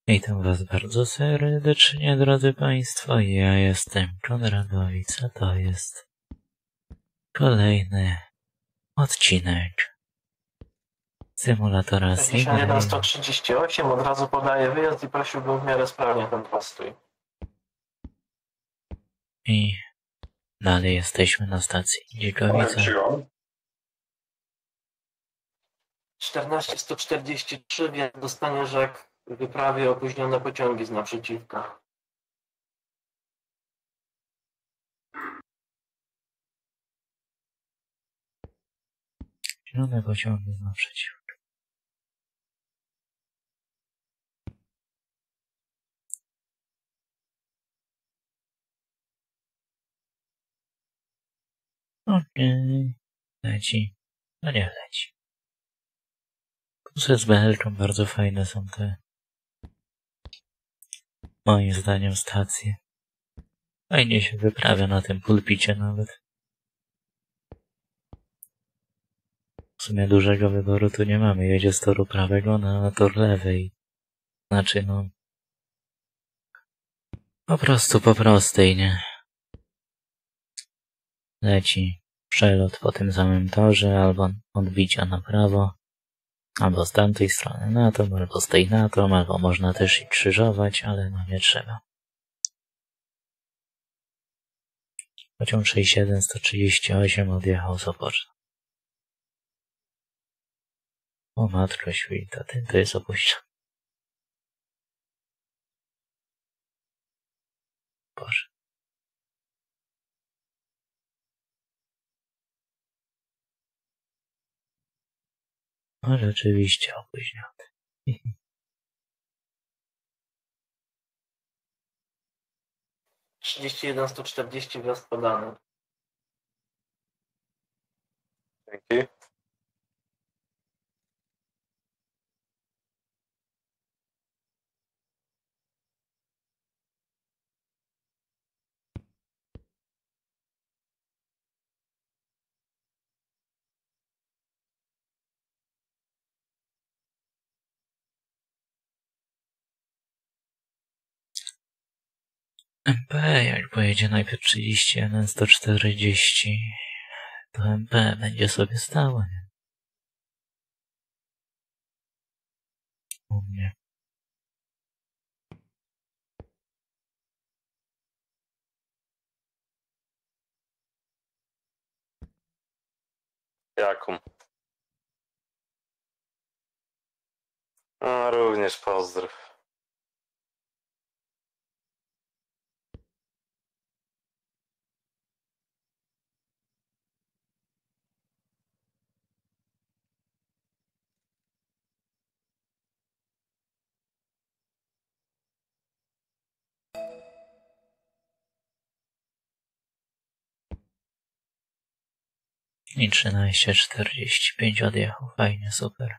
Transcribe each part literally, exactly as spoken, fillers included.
Witam Was bardzo serdecznie, drodzy Państwo. Ja jestem Konradowicz, a to jest kolejny odcinek symulatora sześćdziesiąt jeden sto Sim trzydzieści osiem, od razu podaję wyjazd i prosiłbym w miarę sprawnie ten postój. i dalej jesteśmy na stacji Dzikowice. czternaście sto czterdzieści trzy, wjazd do Stanieżek, w wyprawie opóźnione pociągi z naprzeciwka. Zielone pociągi z naprzeciw. Okej, leci. No nie leci. Kusy z Belką, bardzo fajne są te, moim zdaniem, stacje. Fajnie się wyprawia na tym pulpicie nawet. W sumie dużego wyboru tu nie mamy. Jedzie z toru prawego na tor lewy. Znaczy no... Po prostu po prostej, nie? Leci przelot po tym samym torze, albo odbicia na prawo, albo z tamtej strony na to, albo z tej na to, albo można też i krzyżować, ale no nie trzeba. Pociąg sześćdziesiąt jeden sto trzydzieści osiem odjechał z Opoczna. O matko święta, ten to jest opuszczony. Boże. No rzeczywiście opóźniony. trzydzieści jeden sto czterdzieści, wjazd podany. Dzięki. M P, jak pojedzie najpierw trzydzieści jeden sto czterdzieści, to M P będzie sobie stało, nie? U mnie. Jaką? A, również pozdrów. I trzynaście czterdzieści pięć odjechał. Fajnie, super.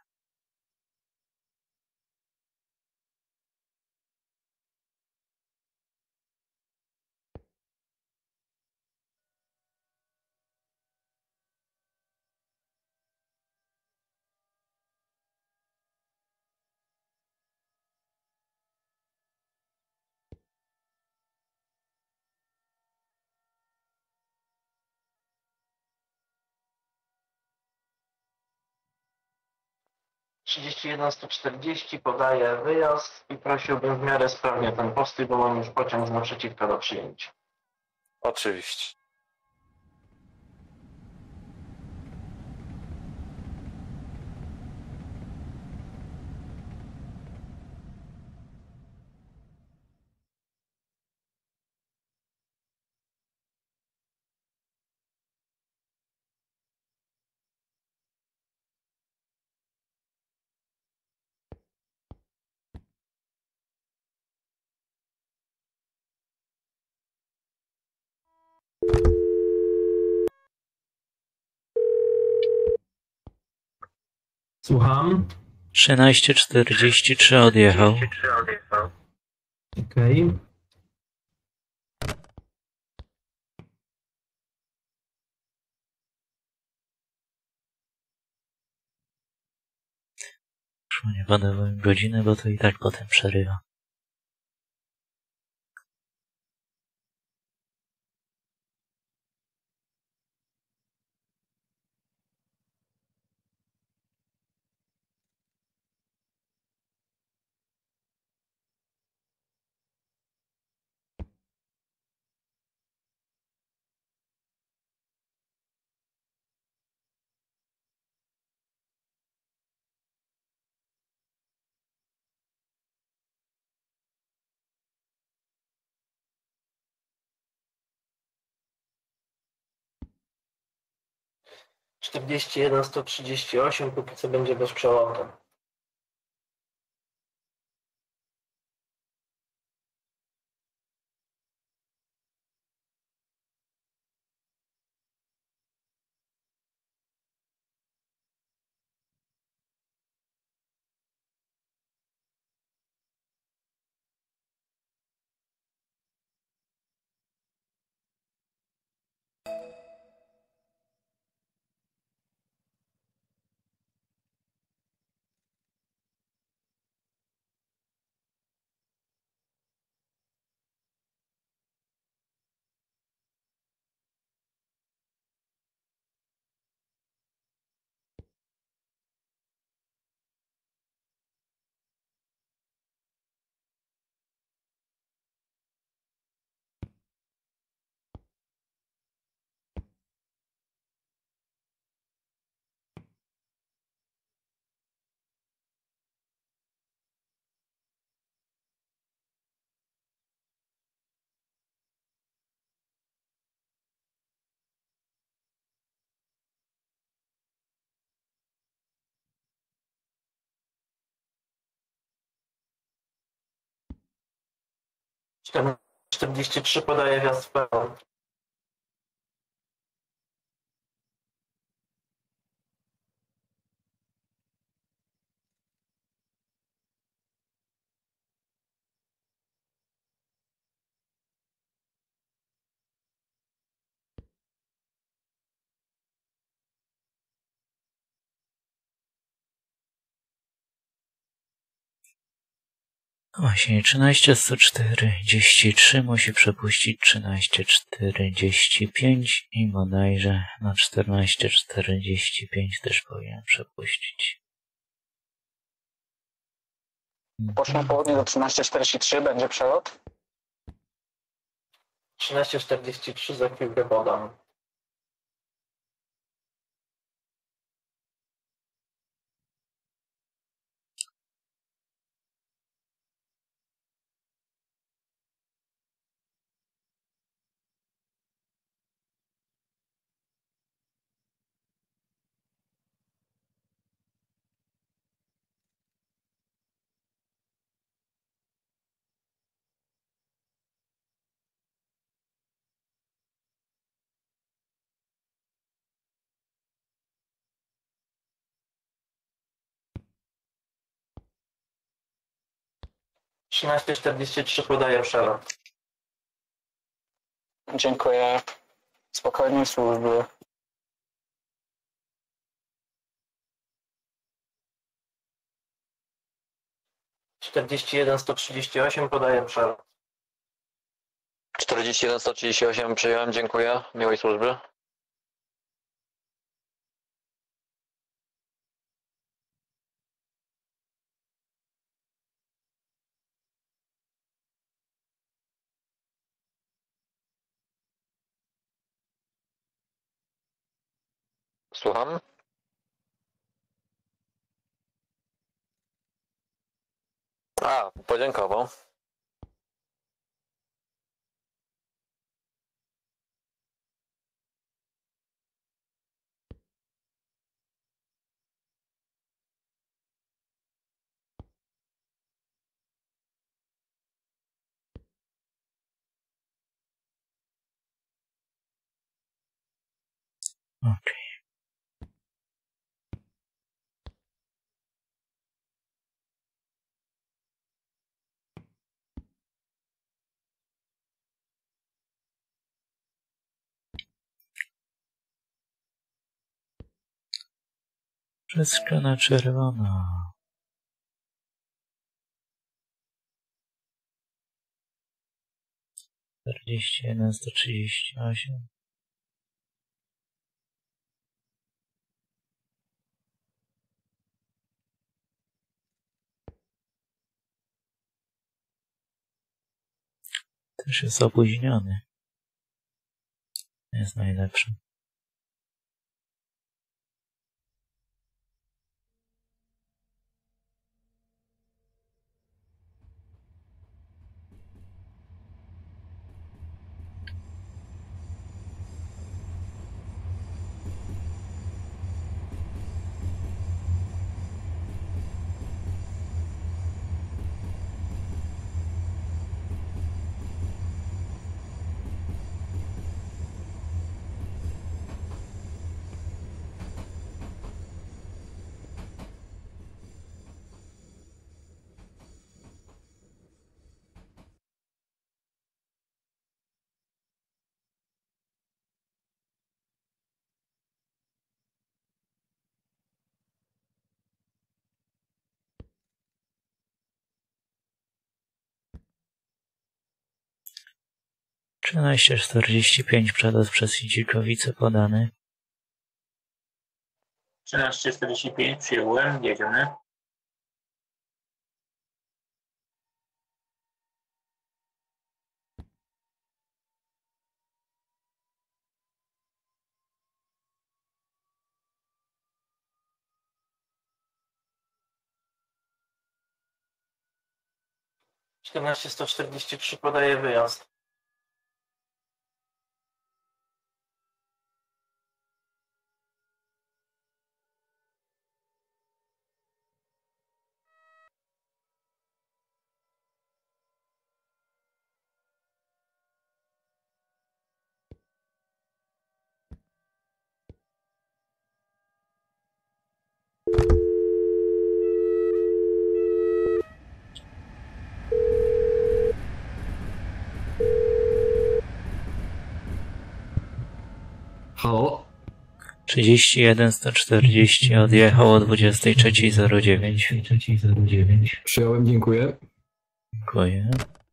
trzydzieści jeden sto czterdzieści, podaję wyjazd i prosiłbym w miarę sprawnie ten postój, bo mam już pociąg z naprzeciwka do przyjęcia. Oczywiście. Słucham. trzynaście czterdzieści trzy odjechał. Okej. Okay. Już nie podawałem godziny, bo to i tak potem przerywa. czterdzieści jeden sto trzydzieści osiem, póki co będzie bez przelotu. czterdzieści trzy podaje wjazd w pełen. Właśnie trzynaście sto czterdzieści trzy musi przepuścić trzynaście czterdzieści pięć i bodajże na czternaście czterdzieści pięć też powinien przepuścić. Poczną południe do trzynaście czterdzieści trzy będzie przelot. trzynaście czterdzieści trzy za chwilkę podam. trzynaście czterdzieści trzy podaje przelot. Dziękuję. Spokojnej służby. czterdzieści jeden sto trzydzieści osiem podaje przelot. czterdzieści jeden sto trzydzieści osiem przyjąłem, dziękuję. Miłej służby. Słucham? A, podziękował. Okej. Wszystko na czerwono. czterdzieści jeden sto trzydzieści osiem. Też jest opóźniony. Jest najlepszy. trzynaście czterdzieści pięć przelot przez Sidzikowice podany. trzynaście czterdzieści pięć przyjąłem, jedziemy. czternaście sto czterdzieści trzy podaje wyjazd. Halo? trzydzieści jeden sto czterdzieści odjechał o dwudziesta trzecia zero dziewięć. Przyjąłem, dziękuję. Dziękuję.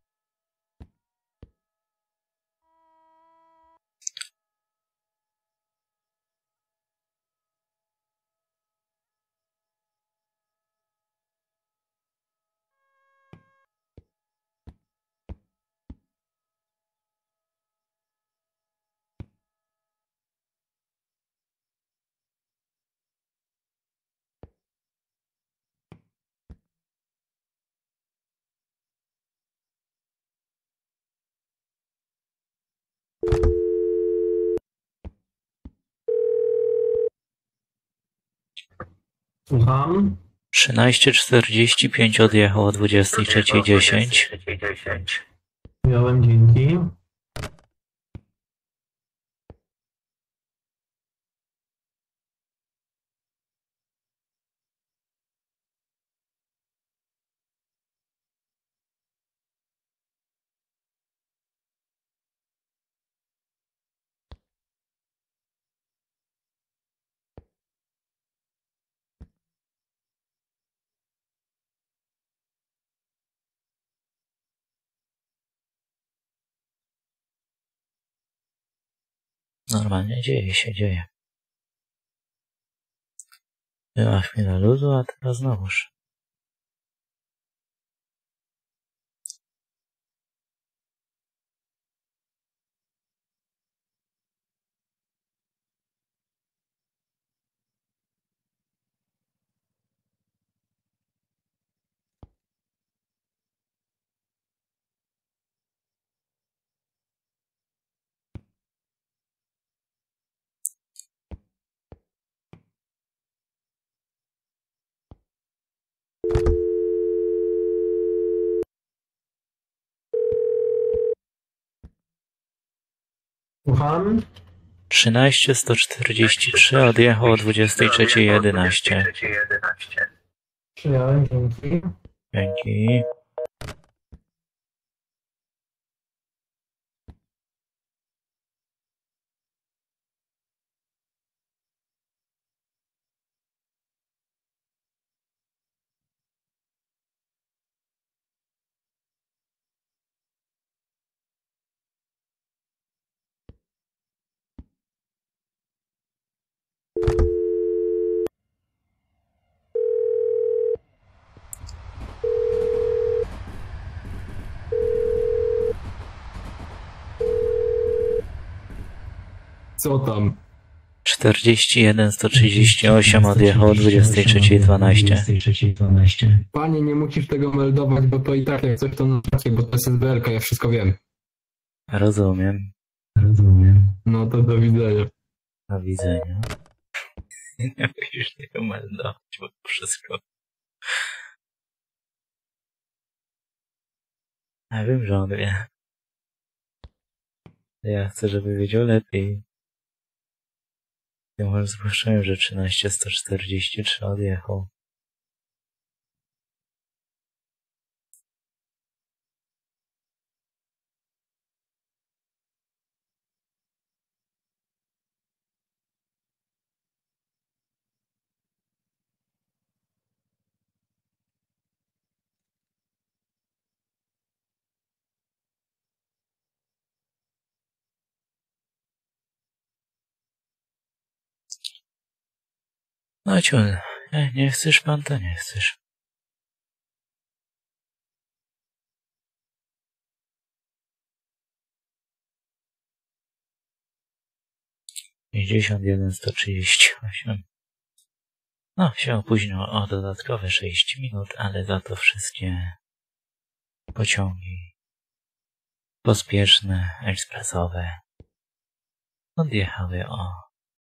Słucham? trzynaście czterdzieści pięć odjechał o dwudziesta trzecia dziesięć. Miałem, dzięki. Normalnie dzieje się, dzieje. Była chwila luzu, a teraz znowuż. Słucham? trzynaście sto czterdzieści trzy odjechał o dwudziesta trzecia jedenaście. Przyjąłem, dzięki. Dzięki. Co tam? czterdzieści jeden sto trzydzieści osiem odjechał o dwudziesta trzecia dwanaście. Panie, nie musisz tego meldować, bo to i tak jak coś to na czacie, bo to jest S B R ka, ja wszystko wiem. Rozumiem. No to do widzenia. Do widzenia. Nie musisz tego meldować, bo to wszystko. Ja wiem, że on wie. Ja chcę, żeby wiedział lepiej. Ja może zgłaszałem, że trzynaście sto czterdzieści trzy odjechał. No ciul, nie, nie chcesz pan, to nie chcesz. pięćdziesiąt jeden, sto trzydzieści osiem. No, się opóźnił o dodatkowe sześć minut, ale za to wszystkie pociągi pospieszne, ekspresowe odjechały o